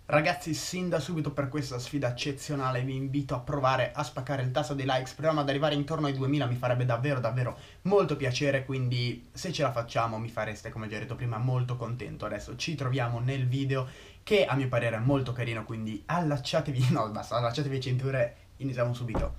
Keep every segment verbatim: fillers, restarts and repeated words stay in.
Ragazzi, sin da subito per questa sfida eccezionale vi invito a provare a spaccare il tasto dei like. Speriamo ad arrivare intorno ai duemila, mi farebbe davvero davvero molto piacere, quindi se ce la facciamo mi fareste, come già detto prima, molto contento. Adesso ci troviamo nel video che a mio parere è molto carino, quindi allacciatevi, no basta, allacciatevi le cinture, iniziamo subito.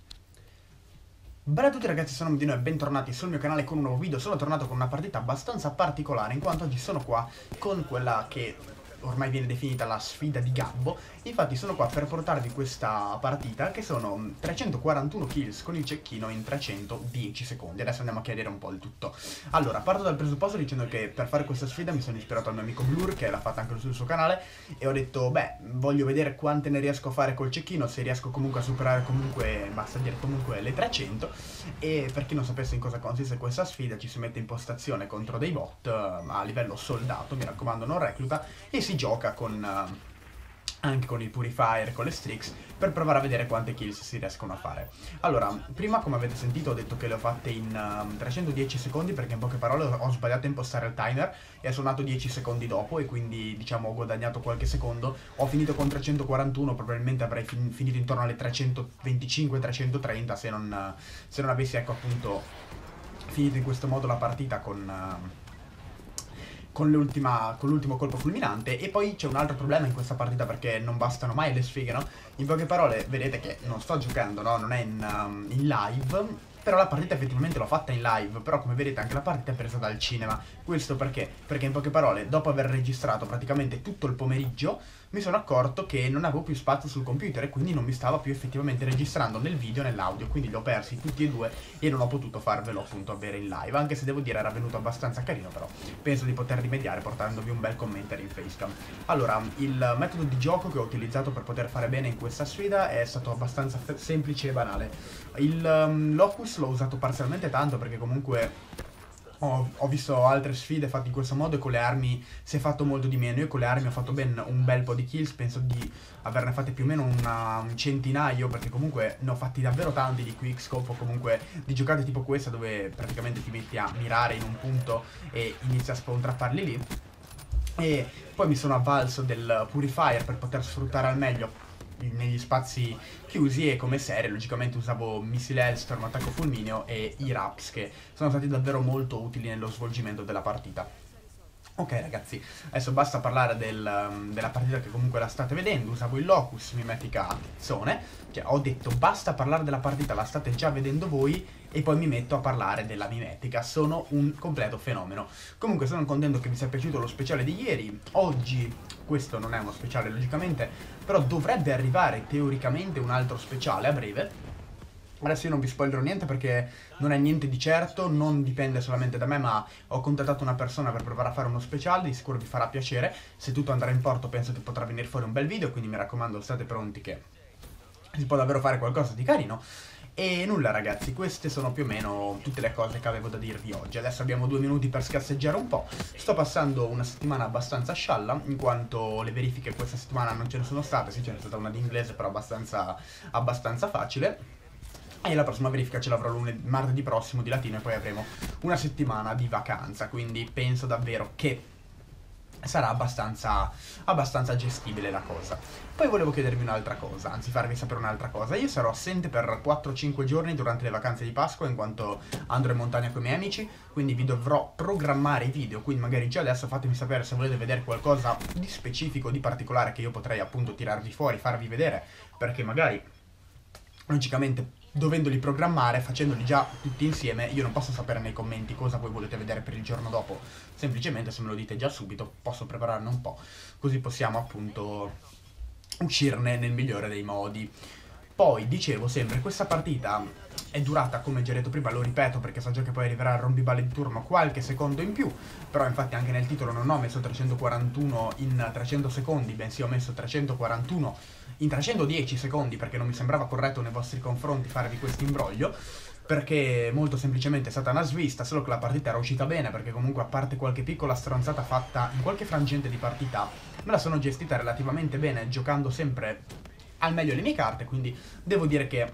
Bella a tutti ragazzi, sono Medino e bentornati sul mio canale con un nuovo video. Sono tornato con una partita abbastanza particolare, in quanto oggi sono qua con quella che ormai viene definita la sfida di Gabbo. Infatti sono qua per portarvi questa partita, che sono trecentoquarantuno kills con il cecchino in trecentodieci secondi. Adesso andiamo a chiarire un po' il tutto. Allora, parto dal presupposto dicendo che per fare questa sfida mi sono ispirato al mio amico Blur, che l'ha fatta anche sul suo canale, e ho detto, beh, voglio vedere quante ne riesco a fare col cecchino, se riesco comunque a superare comunque, basta dire comunque le trecento. E per chi non sapesse in cosa consiste questa sfida, ci si mette in postazione contro dei bot a livello soldato, mi raccomando non recluta, e si gioca con uh, anche con il Purifier, con le Strix, per provare a vedere quante kills si riescono a fare. Allora, prima come avete sentito ho detto che le ho fatte in uh, trecentodieci secondi, perché in poche parole ho sbagliato a impostare il timer e è suonato dieci secondi dopo, e quindi diciamo ho guadagnato qualche secondo. Ho finito con trecentoquarantuno, probabilmente avrei fin finito intorno alle trecentoventicinque trecentotrenta se non, uh, se non avessi, ecco appunto, finito in questo modo la partita con... Uh, con l'ultimo colpo fulminante. E poi c'è un altro problema in questa partita, perché non bastano mai le sfighe, no? In poche parole, vedete che non sto giocando, no? Non è in, um, in live, però la partita effettivamente l'ho fatta in live, però come vedete anche la partita è presa dal cinema. Questo perché? Perché in poche parole, dopo aver registrato praticamente tutto il pomeriggio, mi sono accorto che non avevo più spazio sul computer e quindi non mi stava più effettivamente registrando nel video e nell'audio, quindi li ho persi tutti e due e non ho potuto farvelo appunto avere in live, anche se devo dire era venuto abbastanza carino, però penso di poter rimediare portandovi un bel commentary in facecam. Allora, il metodo di gioco che ho utilizzato per poter fare bene in questa sfida è stato abbastanza semplice e banale. Il um, Locus l'ho usato parzialmente tanto perché comunque Ho, ho visto altre sfide fatte in questo modo e con le armi si è fatto molto di meno. Io con le armi ho fatto ben un bel po' di kills, penso di averne fatte più o meno una, un centinaio, perché comunque ne ho fatti davvero tanti di quickscope o comunque di giocate tipo questa dove praticamente ti metti a mirare in un punto e inizi a spawntrapparli lì. E poi mi sono avvalso del Purifier per poter sfruttare al meglio negli spazi chiusi, e come serie logicamente usavo missile Hellstorm, attacco fulmineo e i Raps, che sono stati davvero molto utili nello svolgimento della partita. Ok ragazzi, adesso basta parlare del, della partita che comunque la state vedendo. Usavo il Locus, mimetica Tizzone. Cioè ho detto basta parlare della partita, la state già vedendo voi, e poi mi metto a parlare della mimetica. Sono un completo fenomeno. Comunque sono contento che vi sia piaciuto lo speciale di ieri. Oggi, questo non è uno speciale logicamente, però dovrebbe arrivare teoricamente un altro speciale a breve. Adesso io non vi spoilerò niente perché non è niente di certo, non dipende solamente da me, ma ho contattato una persona per provare a fare uno speciale, di sicuro vi farà piacere. Se tutto andrà in porto penso che potrà venire fuori un bel video, quindi mi raccomando state pronti che si può davvero fare qualcosa di carino. E nulla ragazzi, queste sono più o meno tutte le cose che avevo da dirvi oggi. Adesso abbiamo due minuti per scarseggiare un po'. Sto passando una settimana abbastanza scialla, in quanto le verifiche questa settimana non ce ne sono state. Sì, ce n'è stata una di inglese, però abbastanza, abbastanza facile. E la prossima verifica ce l'avrò lunedì, martedì prossimo di latino, e poi avremo una settimana di vacanza, quindi penso davvero che sarà abbastanza, abbastanza gestibile la cosa. Poi volevo chiedervi un'altra cosa, anzi farvi sapere un'altra cosa. Io sarò assente per quattro cinque giorni durante le vacanze di Pasqua, in quanto andrò in montagna con i miei amici, quindi vi dovrò programmare i video, quindi magari già adesso fatemi sapere se volete vedere qualcosa di specifico, di particolare, che io potrei appunto tirarvi fuori, farvi vedere, perché magari logicamente dovendoli programmare, facendoli già tutti insieme, io non posso sapere nei commenti cosa voi volete vedere per il giorno dopo. Semplicemente se me lo dite già subito posso prepararne un po', così possiamo appunto uscirne nel migliore dei modi. Poi dicevo sempre, questa partita è durata, come già detto prima, lo ripeto perché so già che poi arriverà il rompiballe di turno, qualche secondo in più. Però infatti anche nel titolo non ho messo trecentoquarantuno in trecento secondi, bensì ho messo trecentoquarantuno in trecentodieci secondi, perché non mi sembrava corretto nei vostri confronti farvi questo imbroglio, perché molto semplicemente è stata una svista, solo che la partita era uscita bene, perché comunque a parte qualche piccola stronzata fatta in qualche frangente di partita, me la sono gestita relativamente bene, giocando sempre al meglio le mie carte, quindi devo dire che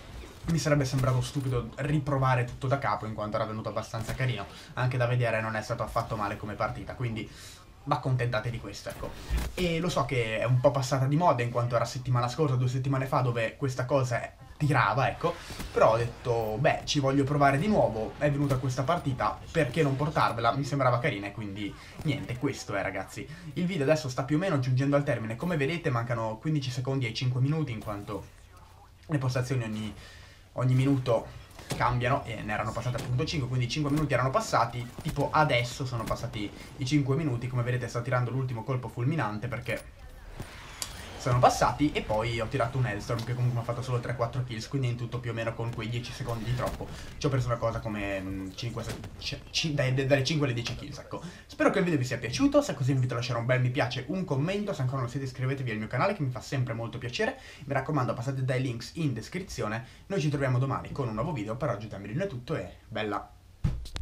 mi sarebbe sembrato stupido riprovare tutto da capo, in quanto era venuto abbastanza carino, anche da vedere non è stato affatto male come partita, quindi ma accontentate di questo, ecco. E lo so che è un po' passata di moda in quanto era settimana scorsa, due settimane fa, dove questa cosa tirava, ecco. Però ho detto, beh, ci voglio provare di nuovo, è venuta questa partita, perché non portarvela? Mi sembrava carina e quindi niente, questo è, ragazzi. Il video adesso sta più o meno giungendo al termine, come vedete mancano quindici secondi ai cinque minuti, in quanto le postazioni ogni, ogni minuto cambiano e ne erano passate appunto cinque, quindi cinque minuti erano passati, tipo adesso sono passati i cinque minuti, come vedete sto tirando l'ultimo colpo fulminante perché sono passati, e poi ho tirato un Hellstorm che comunque mi ha fatto solo tre quattro kills, quindi in tutto più o meno con quei dieci secondi di troppo ci ho preso una cosa come cinque, dalle, dalle cinque alle dieci kills, ecco. Spero che il video vi sia piaciuto, se è così vi invito a lasciare un bel mi piace, un commento, se ancora non siete iscrivetevi al mio canale che mi fa sempre molto piacere, mi raccomando passate dai links in descrizione, noi ci troviamo domani con un nuovo video, per oggi da Mirino è tutto e bella!